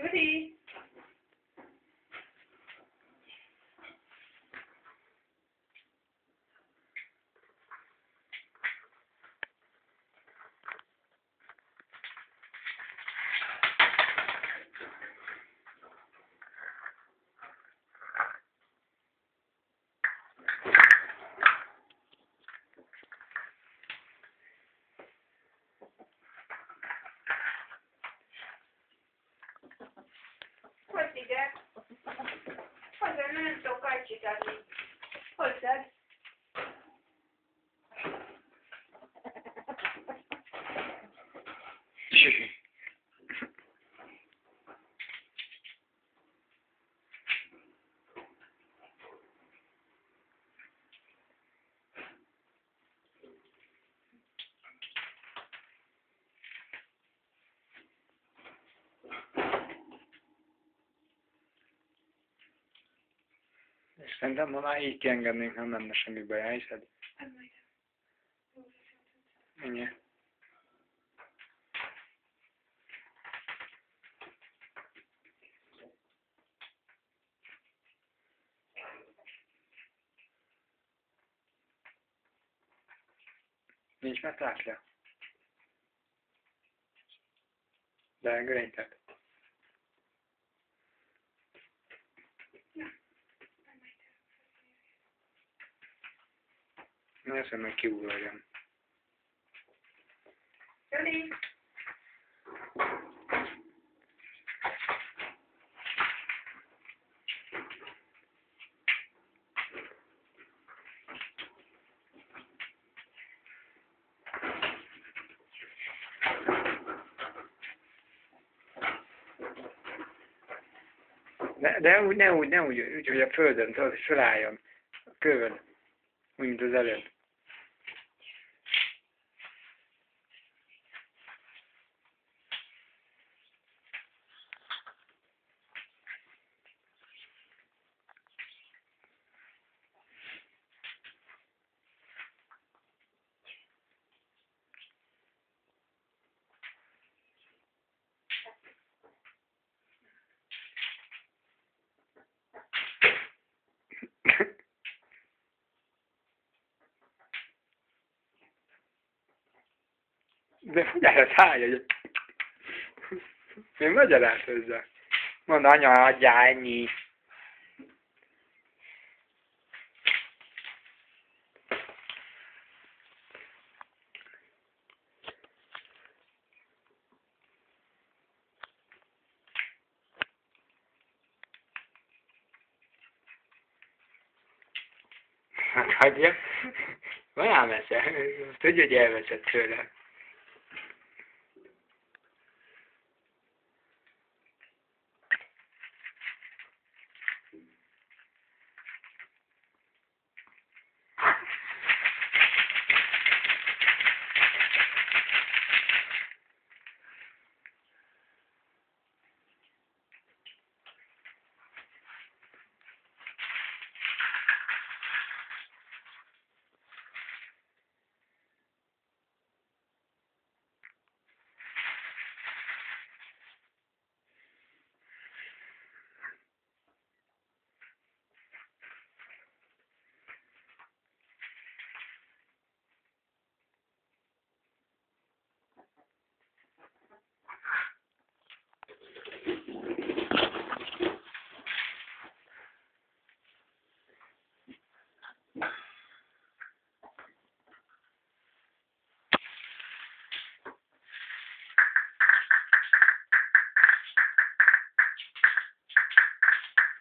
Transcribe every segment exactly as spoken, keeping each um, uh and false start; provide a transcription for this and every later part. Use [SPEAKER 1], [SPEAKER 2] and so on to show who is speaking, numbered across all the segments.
[SPEAKER 1] Judy! Hogy ide? Hozzá, nem tudok kajcsit adni. Hozzád.
[SPEAKER 2] És szerintem ma már így kiengednénk, nem lenne semmi baj, elhiszed? Ennyi. Nincs metákja? De görénytet. Na, ezt meg kiúrjam.
[SPEAKER 1] Judy!
[SPEAKER 2] De, de úgy, ne úgy, ne úgy, úgy, hogy a földön, tudod, hogy fölálljon a kövön, úgy, mint az előtt. De figyelj a száj, hogy... Én magyaráz hozzá. Mondd, anya, adjál ennyi. Hát hagyja. Van ám esze. Tudja, hogy elveszett tőle.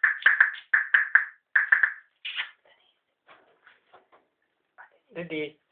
[SPEAKER 2] Didi.